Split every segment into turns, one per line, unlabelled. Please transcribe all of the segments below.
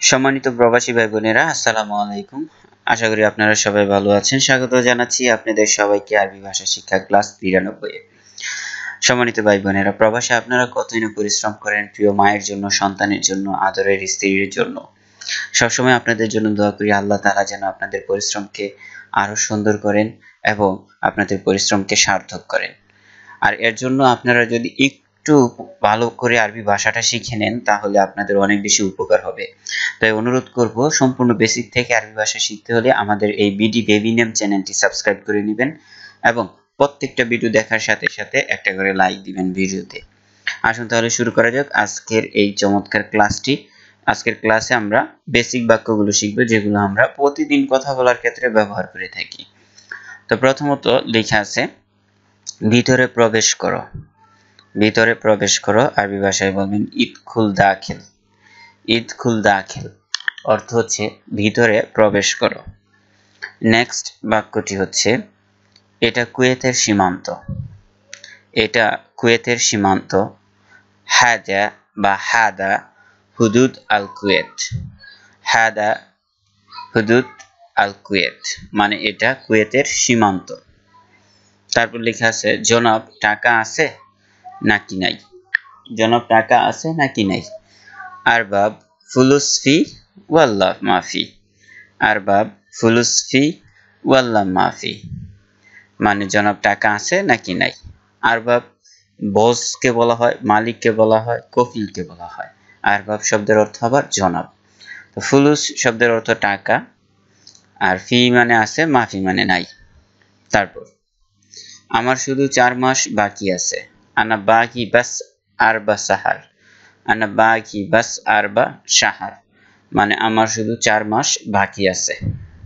সম্মানিত প্রবাসী ভাই বোনেরা, আসসালামু আলাইকুম। আশা করি আপনারা সবাই ভালো আছেন। স্বাগত জানাচ্ছি আপনাদের সবাইকে আরবি ভাষা শিক্ষা ক্লাস 93 এ। সম্মানিত ভাই বোনেরা, প্রবাসে আপনারা কতই না পরিশ্রম করেন প্রিয় মায়ের জন্য, সন্তানের জন্য, আদরের স্ত্রীর জন্য। সবসময় আপনাদের জন্য দোয়া করি আল্লাহ তাআলা যেন আপনাদের পরিশ্রমকে আরো সুন্দর করেন এবং আপনাদের পরিশ্রমকে সার্থক করেন। আর এর জন্য আপনারা যদি একটু ভালো করে আরবি ভাষাটা শিখে নেন তাহলে আপনাদের অনেক বেশি উপকার হবে। তাই অনুরোধ করব, সম্পূর্ণ বেসিক থেকে আরবি ভাষা শিখতে হলে আমাদের এই বিডি বেবি নেম চ্যানেলটি সাবস্ক্রাইব করে নেবেন এবং প্রত্যেকটা ভিডিও দেখার সাথে সাথে একটা করে লাইক দিবেন ভিডিওতে। আসুন তাহলে শুরু করা যাক আজকের এই চমৎকার ক্লাসটি। আজকের ক্লাসে আমরা বেসিক বাক্যগুলো শিখব যেগুলো আমরা প্রতিদিন কথা বলার ক্ষেত্রে ব্যবহার করে থাকি। তো প্রথমত লেখা আছে ভিতরে প্রবেশ করো। ভিতরে প্রবেশ করো আরবি ভাষায় বলবেন ইদখুল দাখিল। ইদখুল দাখিল অর্থ হচ্ছে ভিতরে প্রবেশ করো। নেক্সট বাক্যটি হচ্ছে এটা কুয়েতের সীমান্ত। এটা কুয়েতের সীমান্ত। হাদা বা হাদা হুদুদ আল কুয়েত। হাদা হুদুদ আল কুয়েত মানে এটা কুয়েতের সীমান্ত। তারপর লেখা আছে জনাব টাকা আছে নাকি নাই। জনাব টাকা আছে নাকি নাই। আরবাব ফুলুস ফি ওয়াল্লাহ মাফি। আরবাব ফুলুস ফি ওয়াল্লাহ মাফি মানে জনাব টাকা আছে নাকি নাই। আরবাব বসকে বলা হয়, মালিককে বলা হয়, কফিলকে বলা হয়। আরবাব শব্দের অর্থ আবার জনাব। তো ফুলুস শব্দের অর্থ টাকা, আর ফি মানে আছে, মাফি মানে নাই। তারপর আমার শুধু 4 মাস বাকি আছে। আনা বাকি বাস আরবা সাহার। আনা বাকি বাস আরবা সাহার মানে আমার শুধু 4 মাস বাকি আছে।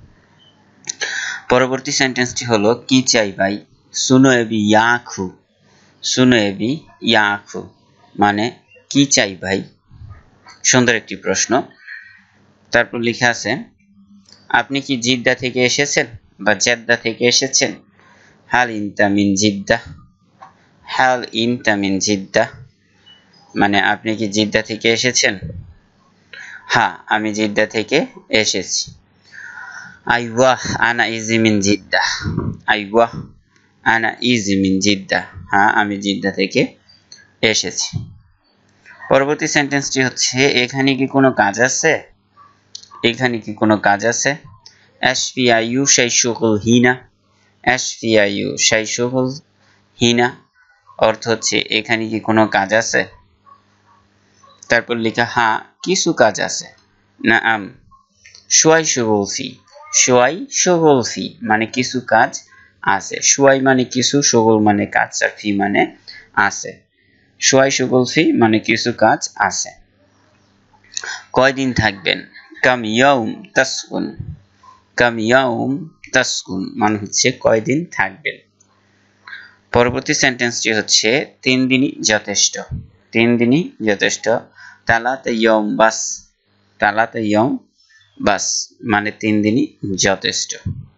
পরবর্তী সেন্টেন্সটি হলো কি চাই ভাই। সুনো এবি ইয়াখু। সুনো এবি ইয়াখু মানে কি চাই ভাই। সুন্দর একটি প্রশ্ন। তারপর লেখা আছে আপনি কি জিদ্দা থেকে এসেছেন বা জেদ্দা থেকে এসেছেন। হাল ইনতা মিন জিদ্দা। হাল ইনতা মিন জিদ্দা মানে আপনি কি জিদ্দা থেকে এসেছেন। হ্যাঁ, আমি জিদ্দা থেকে এসেছি। আইওয়াহ আনা ইজি মিন জিদ্দা। আইওয়াহ আনা ইজি মিন জিদ্দা হ্যাঁ, আমি জিদ্দা থেকে এসেছি। পরবর্তী সেন্টেন্সটি হচ্ছে এখানে কি কোনো কাজ আছে। এখানে কি কোনো কাজ আছে। এশফিআইউ শাই শুগুল হিনা। এশফিআইউ শাই শুগুল হিনা অর্থ হচ্ছে এখানে কি কোনো কাজ আছে। তারপর লেখা হ্যাঁ কিছু কাজ আছে। না আম শুয়াই শুগুল ফি। শুয়াই শুগুল ফি মানে কিছু কাজ আছে। শুয়াই মানে কিছু, শুগুল মানে কাজ, আর ফি মানে আছে। শুয়াই শুগুল ফি মানে কিছু কাজ আছে। কয়দিন থাকবেন। কাম ইয়াউম তাসকুন। কাম ইয়াউম তাসকুন মানে হচ্ছে কয়দিন থাকবেন। পরবর্তী সেন্টেন্সটি হচ্ছে 3 দিনই যথেষ্ট। 3 দিনই যথেষ্ট। তালাতে ইয়ম বাস। তালাতে ইয়ম বাস মানে 3 দিনই যথেষ্ট।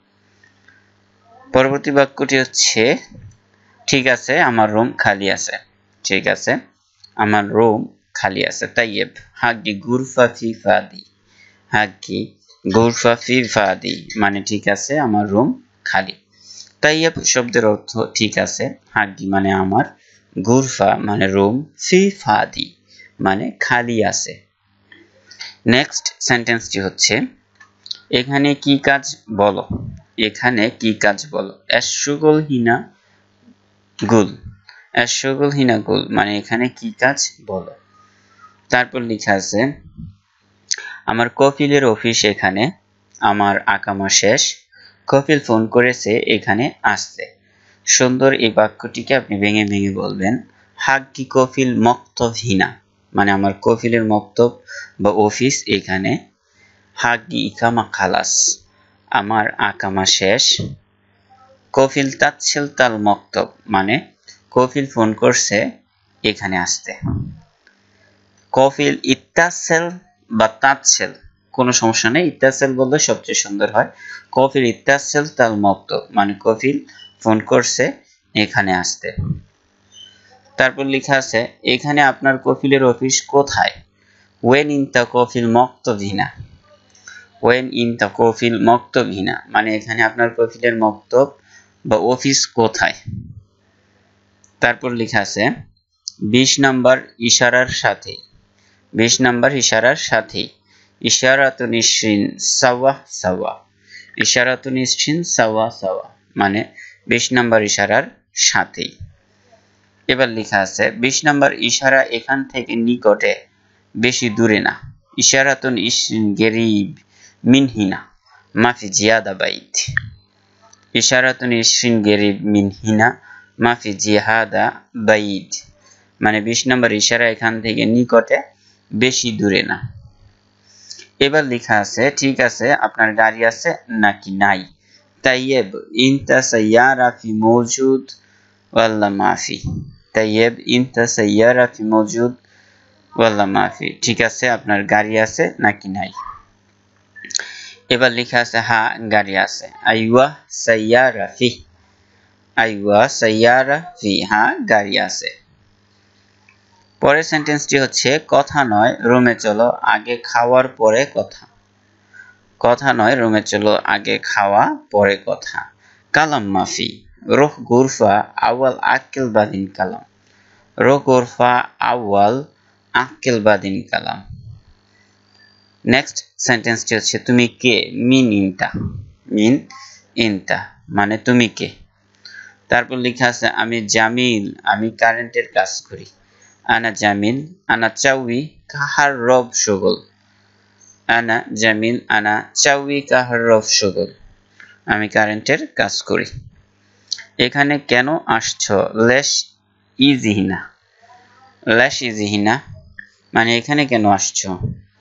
পরবর্তী বাক্যটি হচ্ছে ঠিক আছে আমার রুম খালি আছে। ঠিক আছে আমার রুম খালি আছে। তাইয়েব হাগি গুরফা ফি ফাদি। হাগি গুরফা ফি ফাদি মানে ঠিক আছে আমার রুম খালি। তাইয়েব শব্দের অর্থ ঠিক আছে, হাগি মানে আমার, গুরফা মানে রুম, ফি ফাদি মানে খালি আছে। নেক্সট সেন্টেন্সটি হচ্ছে এখানে কি কাজ বলো। এখানে কি কাজ বলো। এশগুল হিনা গুল। এশগুল হিনা গুল মানে এখানে কি কাজ বলো। তারপর লেখা আছে আমার কফিলের অফিস এখানে। আমার আকামা শেষ। কফিল ফোন করেছে এখানে আসতে। সুন্দর এই বাক্যটিকে আপনি ভেঙে ভেঙে বলবেন হাগি কফিল মক্তব হিনা মানে আমার কফিলের মক্তব বা অফিস এখানে। হাগি ইকামা খালাস আমার আকামা শেষ। কফিল তাৎসেল তাল মক্তব মানে কফিল ফোন করছে এখানে আসতে। কফিল ইত্তাসেল বা তাৎসেল কোনো সমস্যা নেই, ইত্তাসেল বললে সবচেয়ে সুন্দর হয়। কফিল ইত্তাসেল তাল মক্তব মানে কফিল ফোন করছে এখানে আসতে। তারপর লেখা আছে এখানে আপনার কফিলের অফিস কোথায়। ওয়েন ইনতাকু ফিল মক্তবিনা, ওয়েন ইনতাকু ফিল মক্তবিনা মানে এখানে আপনার কফিলের মক্তব বা অফিস কোথায়। তারপর লেখা আছে 20 নাম্বার ইশারার সাথে, 20 নাম্বার ইশারার সাথে ইশারাতুন ইশরিন সাওয়া সাওয়া, ইশারাতুন ইশরিন সাওয়া সাওয়া মানে 20 নাম্বার ইশারার সাথে। এবার লেখা আছে 20 নাম্বার ইশারা এখান থেকে নিকটে বেশি দূরে না, ইশারাতুন ইশরিন গরিব মিনহিনা মাফি জিয়াদা বাইত, ইশারাতুন ইশরিন গরিব মিনহিনা মাফি জিহাদা বাইত মানে 20 নাম্বার ইশারা এখান থেকে নিকটে বেশি দূরে না। এবার লেখা আছে ঠিক আছে আপনার গাড়ি আছে নাকি নাই, তাইয়েব ইনতা সাইয়ারা ফি মওজুদ ওয়াল্লা মাফি, তাইয়েব ইনতা সাইয়ারা ফি মওজুদ ওয়াল্লা মাফি ঠিক আছে আপনার গাড়ি আছে নাকি নাই। এবার লেখা আছে হ্যাঁ গাড়ি আছে, আইওয়া সাইয়ারা ফি, আইওয়া সাইয়ারা ফি হ্যাঁ গাড়ি আছে। পরের সেন্টেন্সটি হচ্ছে কথা নয় রুমে চলো আগে খাওয়ার পরে কথা, কথা নয় রুমে চলো আগে খাওয়া পরে কথা। কালাম মাফি রুহ গুরফা আওয়াল আক্কেল বাদিন কালাম, রুহ গুরফা আওয়াল আক্কেল বাদিন কালাম। নেক্সট সেন্টেন্সটি হচ্ছে তুমি কে, মিন ইনতা, মিন ইনতা মানে তুমি কে। তারপর লেখা আছে আমি জামিল আমি কারেন্টের কাজ করি, আনা জামিল আনা চাউই কাহার রব শুগল, আনা জামিল আনা চাউই কাহার রব শুগল আমি কারেন্টের কাজ করি। এখানে কেন আসছো লেশ ইজিহিনা, লেশ ইজিহিনা মানে এখানে কেন আসছো।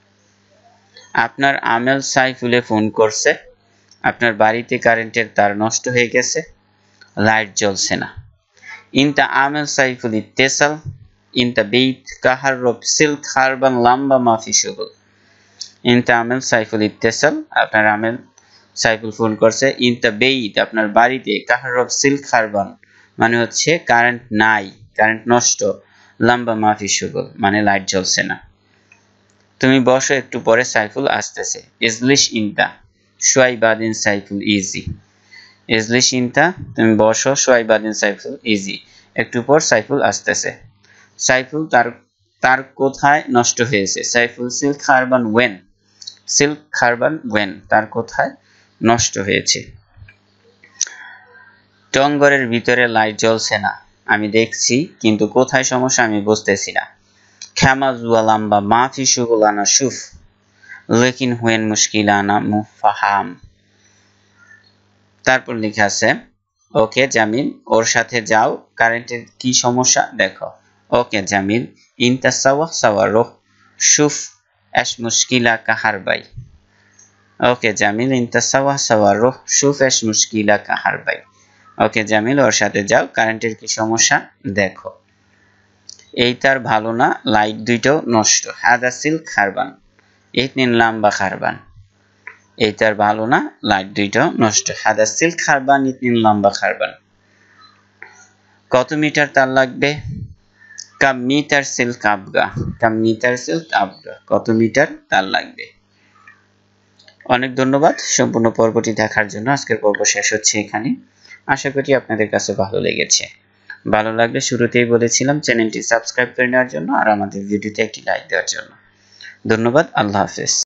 আপনার আমেল সাইফুলে ফোন করছে, আপনার বাড়িতে কারেন্টের তার নষ্ট হয়ে গেছে, লাইট জ্বলছে না। ইনতা আমেল সাইফুল ইত্তেসাল ইনতা বেইত কাহার রব সিল্ক হারবান লাম্বা মাফি শুগল, ইনতা আমেল সাইফুল ইত্তেসাল আপনার আমেল সাইফুল ফোন করছে, ইনতা বেইত আপনার বাড়িতে কাহার রব সিল্ক হারবান মানে হচ্ছে কারেন্ট নাই, কারেন্ট নষ্ট, লাম্বা মাফি শুগল মানে লাইট জ্বলছে না। তুমি বসো একটু পরে সাইফুল আসতেছে, ইজলিশ ইনতা শুয়াই বাদিন সাইফুল ইজি, ইজলিশ ইনতা তুমি বসো শুয়াই বাদিন সাইফুল ইজি একটু পর সাইফুল আসতেছে। সাইফুল তার কোথায় নষ্ট হয়েছে, সাইফুল সিল্ক হারবান ওয়েন, সিল্ক হারবান ওয়েন তার কোথায় নষ্ট হয়েছে। টঙ্গরের ভিতরে লাইট জ্বলছে না আমি দেখছি কিন্তু কোথায় সমস্যা আমি বুঝতেছি না। খ্যামা জুয়ালাম্বা মাফি শুগুলানা শুফ লেকিন হুয়েন মুশকিলানা মুফাহাম। তারপর লেখা আছে ওকে জামিল ওর সাথে যাও কারেন্টের কি সমস্যা দেখো, ওকে জামিল ইনতা সাওয়া সাওয়া রোহ শুফ এশ মুশকিলা কাহার বাই, ওকে জামিল ইনতা সাওয়া সাওয়া রোহ শুফ এশ মুশকিলা কাহার বাই, ওকে জামিল ওর সাথে যাও কারেন্টের কি সমস্যা দেখো। এই তার ভালো না লাইট দুইটাও নষ্ট, হাদা সিল্ক খারবান ইতনিন লাম্বা খারবান, এই তার ভালো না লাইট দুইটাও নষ্ট, হাদা সিল্ক খারবান ইতনিন লাম্বা খারবান। কত মিটার তার লাগবে, কাম মিটার সিল্ক আবগা, কাম মিটার সিল্ক আবগা কত মিটার তার লাগবে। অনেক ধন্যবাদ সম্পূর্ণ পর্বটি দেখার জন্য। আজকের পর্ব শেষ হচ্ছে এখানে। আশা করি আপনাদের কাছে ভালো লেগেছে। ভালো লাগলে শুরুতেই বলেছিলাম চ্যানেলটি সাবস্ক্রাইব করে নেওয়ার জন্য আর আমাদের ভিডিওতে একটি লাইক দেওয়ার জন্য। ধন্যবাদ। আল্লাহ হাফেজ।